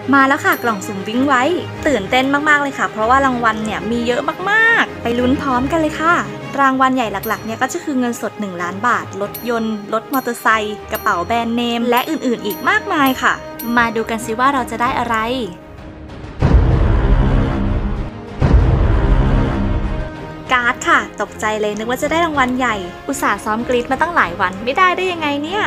มาแล้วค่ะกล่องสุ่มวิ่งไว้ตื่นเต้นมากๆเลยค่ะเพราะว่ารางวัลเนี่ยมีเยอะมากๆไปลุ้นพร้อมกันเลยค่ะรางวัลใหญ่หลักๆเนี่ยก็จะคือเงินสด1 ล้านบาทรถยนต์รถมอเตอร์ไซค์กระเป๋าแบรนด์เนมและอื่นๆอีกมากมายค่ะมาดูกันสิว่าเราจะได้อะไรการ์ดค่ะตกใจเลยนึกว่าจะได้รางวัลใหญ่อุตส่าห์ซ้อมกรี๊ดมาตั้งหลายวันไม่ได้ยังไงเนี่ย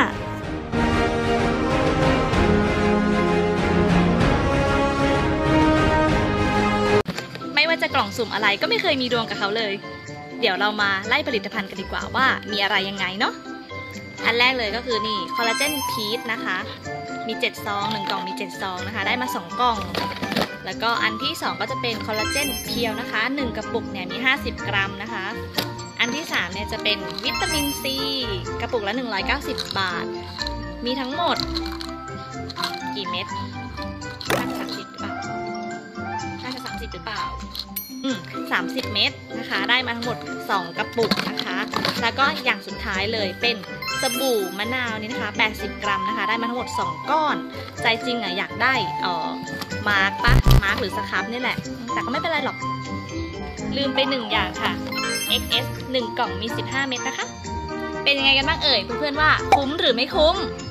ไม่ว่าจะกล่องสุ่มอะไรก็ไม่เคยมีดวงกับเขาเลยเดี๋ยวเรามาไล่ผลิตภัณฑ์กันดีกว่าว่ามีอะไรยังไงเนาะอันแรกเลยก็คือนี่คอลลาเจนพีชนะคะมี7ซอง1กล่องมี7ซองนะคะได้มา2กล่องแล้วก็อันที่2ก็จะเป็นคอลลาเจนเพียวนะคะ1กระปุกเนี่ยมี50 กรัมนะคะอันที่3เนี่ยจะเป็นวิตามินซีกระปุกละ190 บาทมีทั้งหมดกี่เม็ดน่าจะ30หรือเปล่า30 หรือเปล่า30 เม็ดนะคะได้มาทั้งหมด2กระปุกนะคะแล้วก็อย่างสุดท้ายเลยเป็นสบู่มะนาวนี่นะคะ80 กรัมนะคะได้มาทั้งหมด2ก้อนใจจริงอ่ะอยากได้มาร์กหรือสครับนี่แหละแต่ก็ไม่เป็นไรหรอกลืมไป1อย่างค่ะ XS 1 กล่องมี15 เม็ดนะคะเป็นยังไงกันบ้างเอ่ยเพื่อนๆว่าคุ้มหรือไม่คุ้ม